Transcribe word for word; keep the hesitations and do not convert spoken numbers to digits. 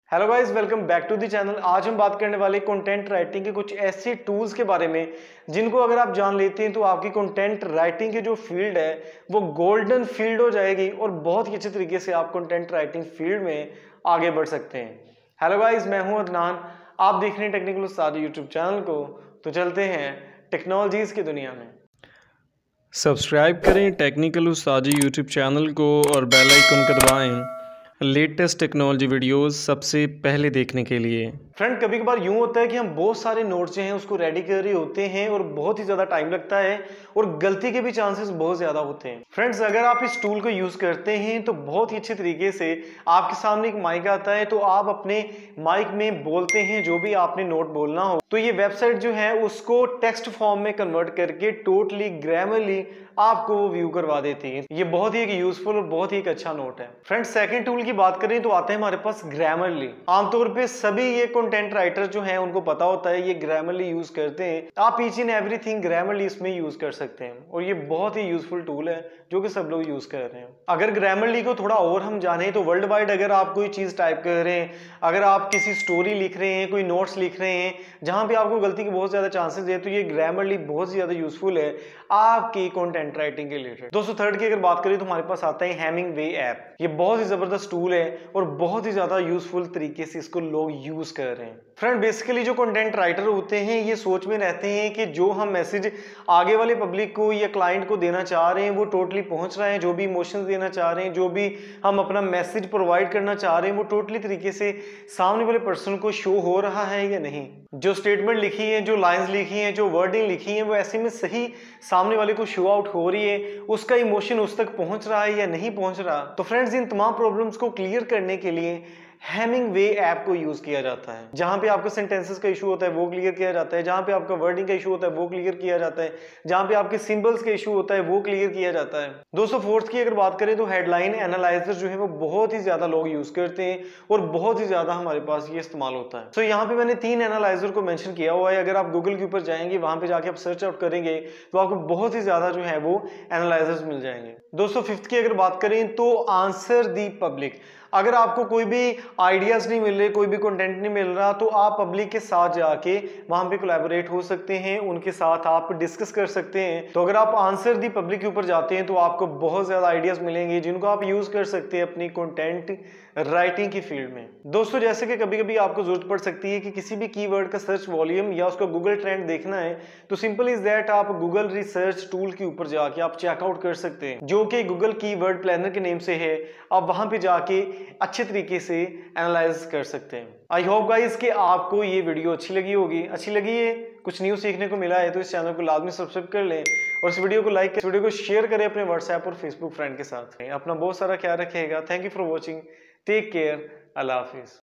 Hello guys, welcome back to the channel. आज हम बात करने वाले कंटेंट राइटिंग के कुछ ऐसे टूल्स के बारे में जिनको अगर आप जान लेते हैं तो आपकी कंटेंट राइटिंग की जो फील्ड है वो गोल्डन फील्ड हो जाएगी और बहुत ही अच्छे तरीके से आप कंटेंट राइटिंग फील्ड में आगे बढ़ सकते हैं। हेलो गाइस, मैं हूं अदनान, आप देख रहे हैं टेक्निकल उस्ताद यूट्यूब चैनल को। तो चलते हैं टेक्नोलॉजीज की दुनिया में। सब्सक्राइब करें टेक्निकल उस्ताद यूट्यूब चैनल को और बेल आइकन को दबाएं लेटेस्ट टेक्नोलॉजी वीडियोस सबसे पहले देखने के लिए। फ्रेंड, कभी कभार यूं होता है कि हम बहुत सारे नोट्स जो हैं उसको रेडी कर रहे होते हैं और बहुत ही ज्यादा टाइम लगता है और गलती के भी चांसेस बहुत ज्यादा होते हैं। फ्रेंड्स, अगर आप इस टूल को यूज करते हैं तो बहुत ही अच्छे तरीके से आपके सामने एक माइक आता है, तो आप अपने माइक में बोलते हैं जो भी आपने नोट बोलना हो। तो ये वेबसाइट जो है उसको टेक्स्ट फॉर्म में कन्वर्ट करके टोटली ग्रामरली आपको वो व्यू करवा देती है। ये बहुत ही एक यूजफुल और बहुत ही एक अच्छा नोट है। फ्रेंड्स, सेकंड टूल की बात करें तो आते हैं हमारे पास ग्रामरली। आमतौर पे सभी ये कंटेंट राइटर जो हैं उनको पता होता है ये ग्रामरली यूज करते हैं। आप ईच एंड एवरीथिंग ग्रामरली इसमें यूज कर सकते हैं और ये बहुत ही यूजफुल टूल है जो कि सब लोग यूज कर रहे हैं। अगर ग्रामरली को थोड़ा और हम जाने तो वर्ल्ड वाइड अगर आप कोई चीज टाइप कर रहे हैं, अगर आप किसी स्टोरी लिख रहे हैं, कोई नोट्स लिख रहे हैं जहां पे आपको गलती के बहुत ज्यादा चांसेस है, तो ये ग्रामरली बहुत ज्यादा यूजफुल है आपकी कंटेंट राइटिंग के रिलेटेड। दोस्तों, थर्ड की अगर बात करें तो हमारे पास आता है हेमिंगवे ऐप। ये बहुत ही जबरदस्त टूल है और बहुत ही ज्यादा यूजफुल तरीके से इसको लोग यूज कर रहे हैं। फ्रेंड, बेसिकली जो कंटेंट राइटर होते हैं ये सोच में रहते हैं कि जो हम मैसेज आगे वाले पब्लिक को या क्लाइंट को देना चाह रहे हैं वो टोटली पहुंच रहा है, जो भी इमोशंस देना चाह रहे हैं, जो भी हम अपना मैसेज प्रोवाइड करना चाह रहे हैं वो टोटली तरीके से सामने वाले पर्सन को शो हो रहा है या नहीं। जो स्टेटमेंट लिखी है, जो लाइंस लिखी है, जो वर्डिंग लिखी है वो ऐसे में सही सामने वाले को शो आउट हो रही है, उसका इमोशन उस तक पहुंच रहा है या नहीं पहुंच रहा। तो फ्रेंड्स, इन तमाम प्रॉब्लम्स को क्लियर करने के लिए हेमिंगवे ऐप को यूज किया जाता है। जहां पे आपके सेंटेंसेस का इशू होता है वो क्लियर किया जाता है, जहां पे आपका वर्डिंग का इशू होता है वो क्लियर किया जाता है, जहां पे आपके सिंबल्स का इशू होता है वो क्लियर किया जाता है। दोस्तों, फोर्थ की अगर बात करें तो हेडलाइन एनालाइजर जो है वो बहुत ही ज्यादा लोग यूज करते हैं और बहुत ही ज्यादा हमारे पास ये इस्तेमाल होता है। तो यहाँ पे मैंने तीन एनालाइजर को मेंशन किया हुआ है। अगर आप गूगल के ऊपर जाएंगे, वहां पे जाके आप सर्च आउट करेंगे तो आपको बहुत ही ज्यादा जो है वो एनालाइजर्स मिल जाएंगे। दोस्तों, फिफ्थ की अगर बात करें तो आंसर दी पब्लिक। अगर आपको कोई भी आइडियाज नहीं मिल रहे, कोई भी कंटेंट नहीं मिल रहा, तो आप पब्लिक के साथ जाके वहां पे कोलैबोरेट हो सकते हैं, उनके साथ आप डिस्कस कर सकते हैं। तो अगर आप आंसर दी पब्लिक के ऊपर जाते हैं तो आपको बहुत ज्यादा आइडियाज मिलेंगे जिनको आप यूज कर सकते हैं अपनी कंटेंट राइटिंग की फील्ड में। दोस्तों, जैसे कि कभी कभी आपको जरूरत पड़ सकती है कि किसी भी कीवर्ड का सर्च वॉल्यूम या उसका गूगल ट्रेंड देखना है, तो सिंपल इज दैट आप गूगल रिसर्च टूल के ऊपर जाके आप चेकआउट कर सकते हैं जो कि गूगल कीवर्ड प्लानर के नेम से है। आप वहां पे जाके अच्छे तरीके से एनालाइज कर सकते हैं। आई होप गाइस कि आपको ये वीडियो अच्छी लगी होगी। अच्छी लगी है, कुछ न्यू सीखने को मिला है तो इस चैनल को लाजमी सब्सक्राइब कर लें और इस वीडियो को लाइक करें, वीडियो को शेयर करें अपने व्हाट्सएप और फेसबुक फ्रेंड के साथ। अपना बहुत सारा ख्याल रखिएगा। Thank you for watching, take care, Allah Hafiz.